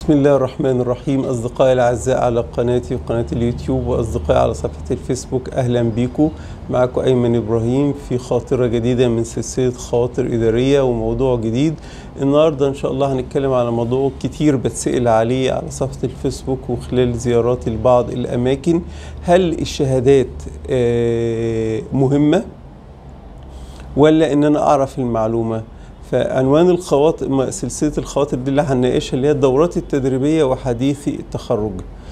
بسم الله الرحمن الرحيم. أصدقائي الأعزاء على قناتي وقناة اليوتيوب وأصدقائي على صفحة الفيسبوك، أهلا بيكم. معكم أيمن إبراهيم في خاطرة جديدة من سلسلة خواطر إدارية وموضوع جديد. النهاردة إن شاء الله هنتكلم على موضوع كتير بتسأل عليه على صفحة الفيسبوك وخلال زياراتي لبعض الأماكن. هل الشهادات مهمة ولا إن أنا أعرف المعلومة؟ فعنوان سلسلة الخواطر دي اللي هنناقشها اللي هي الدورات التدريبية وحديثي التخرج.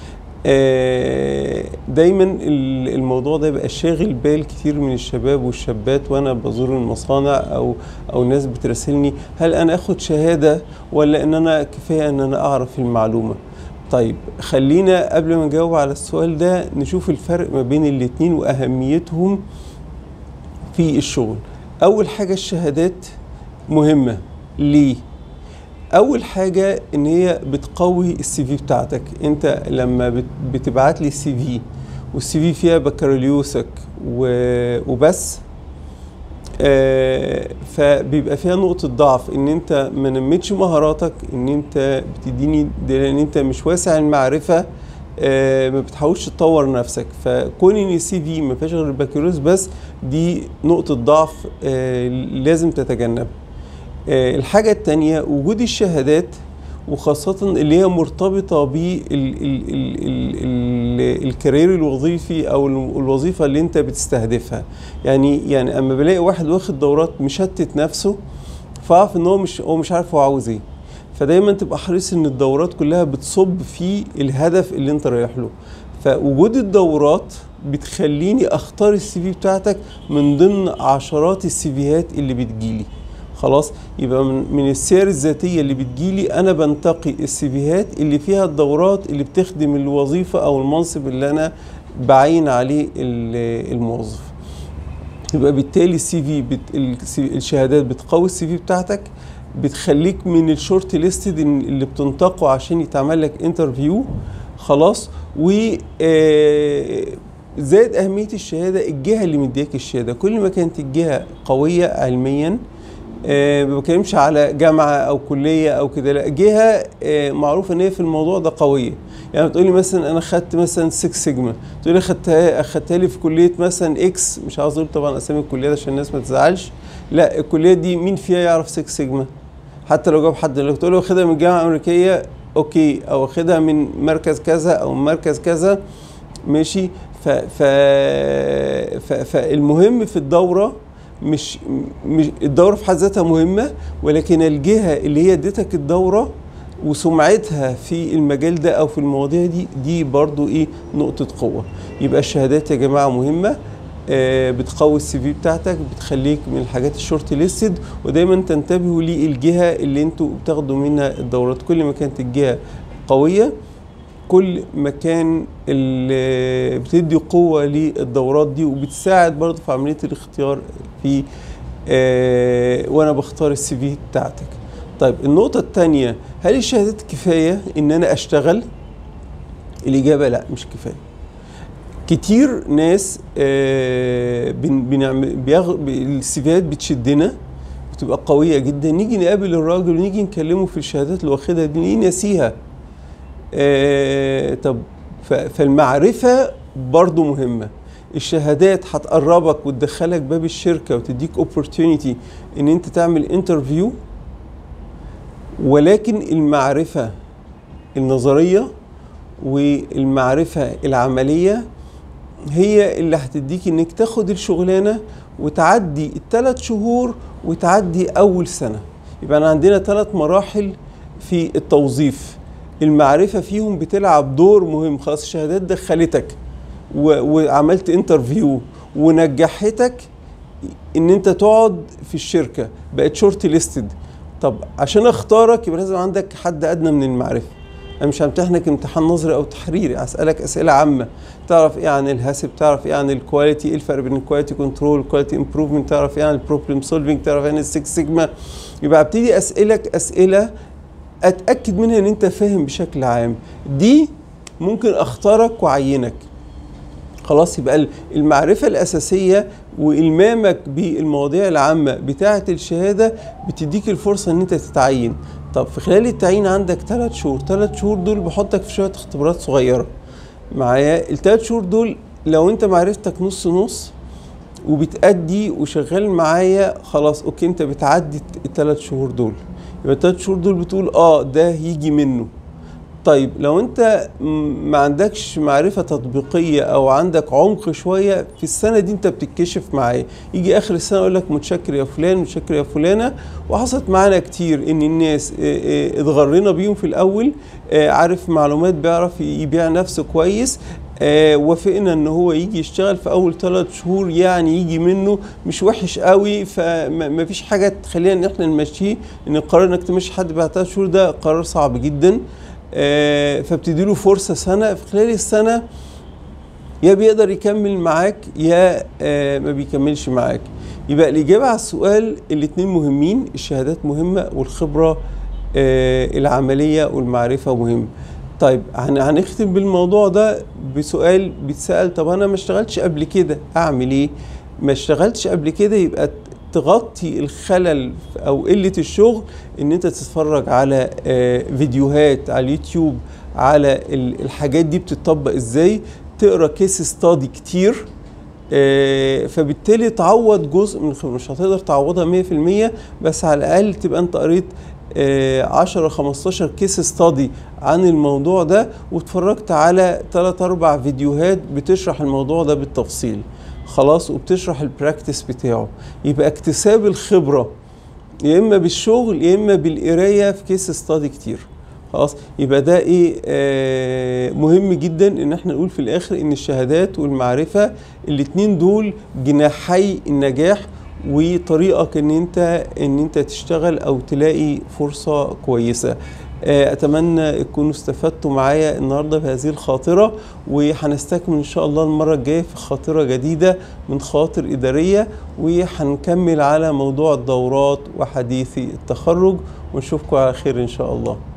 دايما الموضوع ده بقى شاغل بال كتير من الشباب والشابات وانا بزور المصانع او ناس بتراسلني، هل انا اخد شهادة ولا ان انا كفاية ان انا اعرف المعلومة؟ طيب خلينا قبل ما نجاوب على السؤال ده نشوف الفرق ما بين الاتنين واهميتهم في الشغل. اول حاجة الشهادات مهمة ليه؟ أول حاجة إن هي بتقوي السي في بتاعتك. أنت لما بتبعت لي السي في والسي في فيها بكالوريوسك وبس، فبيبقى فيها نقطة ضعف إن أنت ما نمتش مهاراتك، إن أنت بتديني لأن أنت مش واسع المعرفة، ما بتحاولش تطور نفسك. فكون ان السي في ما فيهاش غير البكالوريوس بس، دي نقطة ضعف لازم تتجنبها. الحاجة التانية وجود الشهادات، وخاصة اللي هي مرتبطة بالكارير الوظيفي أو الوظيفة اللي أنت بتستهدفها. يعني أما بلاقي واحد واخد دورات مشتت نفسه، فأعرف إن هو مش عارف هو عاوز إيه. فدايما تبقى حريص إن الدورات كلها بتصب في الهدف اللي أنت رايح له. فوجود الدورات بتخليني أختار السي في بتاعتك من ضمن عشرات السي فيات اللي بتجيلي. خلاص، يبقى من السير الذاتية اللي بتجيلي أنا بنتقي السيفيهات اللي فيها الدورات اللي بتخدم الوظيفة أو المنصب اللي أنا بعين عليه الموظف. يبقى بالتالي الشهادات بتقوي السي في بتاعتك، بتخليك من الشورت ليستد اللي بتنتقوا عشان يتعمل لك انترفيو. خلاص، زائد أهمية الشهادة الجهة اللي مدياك الشهادة. كل ما كانت الجهة قوية علميا، ما بتكلمش على جامعة أو كلية أو كده، لا، جهة معروفة إن هي في الموضوع ده قوية. يعني بتقولي مثلا أنا خدت مثلا 6 سيجما، تقولي أخدتها لي في كلية مثلا إكس، مش عاوز أقول طبعا أسامي الكليات عشان الناس ما تزعلش، لا، الكلية دي مين فيها يعرف 6 سيجما؟ حتى لو جاب حد، لو تقولي واخدها من جامعة أمريكية أوكي، أو واخدها من مركز كذا أو مركز كذا، ماشي. فالمهم في الدورة مش الدورة في حد ذاتها مهمة، ولكن الجهة اللي هي اديتك الدورة وسمعتها في المجال ده او في المواضيع دي برضو نقطة قوة. يبقى الشهادات يا جماعة مهمة، بتقوي السي في بتاعتك، بتخليك من الحاجات الشورت ليستد. ودايما تنتبهوا للجهة اللي انتوا بتاخدوا منها الدورات. كل ما كانت الجهة قوية، كل مكان اللي بتدي قوة للدورات دي، وبتساعد برضه في عملية الاختيار في وانا بختار السي في بتاعتك. طيب النقطة الثانية، هل الشهادات كفاية ان انا اشتغل؟ الاجابة لا، مش كفاية. كتير ناس السيفيات بتشدنا، بتبقى قوية جدا، نيجي نقابل الراجل ونيجي نكلمه في الشهادات اللي واخدها دي ناسيها. طب فالمعرفة برضو مهمة. الشهادات هتقربك وتدخلك باب الشركة وتديك opportunity ان انت تعمل انترفيو، ولكن المعرفة النظرية والمعرفة العملية هي اللي هتديك انك تاخد الشغلانة وتعدي ال3 شهور وتعدي اول سنة. يبقى أنا عندنا 3 مراحل في التوظيف، المعرفة فيهم بتلعب دور مهم. خلاص، الشهادات دخلتك وعملت انترفيو ونجحتك ان انت تقعد في الشركة، بقت شورت ليستد. طب عشان اختارك يبقى لازم عندك حد ادنى من المعرفة. انا مش همتحنك امتحان نظري او تحريري، اسالك اسئله عامه. تعرف ايه عن الهاسب؟ تعرف ايه عن الكواليتي؟ ايه الفرق بين الكواليتي كنترول والكواليتي امبروفمنت؟ تعرف ايه عن البروبلم سولفنج؟ تعرف ايه عن السكس سيجما؟ يبقى ابتدي اسالك اسئله اتاكد منها ان انت فاهم بشكل عام. دي ممكن اختارك واعينك. خلاص، يبقى المعرفة الأساسية وإلمامك بالمواضيع العامة بتاعة الشهادة بتديك الفرصة إن أنت تتعين. طب في خلال التعيين عندك 3 شهور، 3 شهور دول بحطك في شويه اختبارات صغيره معايا. ال3 شهور دول لو انت معرفتك نص نص وبتأدي وشغال معايا، خلاص اوكي انت بتعدي ال3 شهور دول، يبقى ال3 شهور دول بتقول ده يجي منه. طيب لو انت ما عندكش معرفة تطبيقية او عندك عمق شوية في السنة دي، انت بتتكشف معايا، يجي اخر السنة يقول لك متشكر يا فلان، متشكر يا فلانة. وحصلت معانا كتير ان الناس اتغرينا بيهم في الاول، عارف معلومات، بيعرف يبيع نفسه كويس، وافقنا ان هو يجي يشتغل في اول 3 شهور، يعني يجي منه مش وحش قوي، فما فيش حاجة تخلينا ان احنا نمشيه. ان القرار انك تمشي حد بعد 3 شهور ده قرار صعب جدا. فبتديله فرصة سنة، في خلال السنة يا بيقدر يكمل معاك يا ما بيكملش معاك. يبقى الإجابة على السؤال الاتنين مهمين، الشهادات مهمة والخبرة العملية والمعرفة مهمة. طيب هنختم بالموضوع ده بسؤال بيتسأل، طب أنا ما اشتغلتش قبل كده أعمل إيه؟ ما اشتغلتش قبل كده يبقى تغطي الخلل او قلة الشغل ان انت تتفرج على فيديوهات على اليوتيوب على الحاجات دي بتطبق ازاي، تقرا كيس ستادي كتير، فبالتالي تعوض جزء من الخبرة. مش هتقدر تعوضها 100%، بس على الاقل تبقى انت قريت 10-15 كيس ستادي عن الموضوع ده، واتفرجت على 3-4 فيديوهات بتشرح الموضوع ده بالتفصيل، خلاص، وبتشرح البراكتس بتاعه. يبقى اكتساب الخبرة يا اما بالشغل يا اما بالقرايه في كيس ستادي كتير، خلاص. يبقى ده مهم جدا ان احنا نقول في الاخر ان الشهادات والمعرفه الاتنين دول جناحي النجاح، وطريقك ان انت تشتغل او تلاقي فرصه كويسه. اتمنى تكونوا استفدتوا معايا النهارده بهذه الخاطره، وهنستكمل ان شاء الله المره الجايه في خاطره جديده من خواطر اداريه، وهنكمل على موضوع الدورات وحديثي التخرج، ونشوفكم على خير ان شاء الله.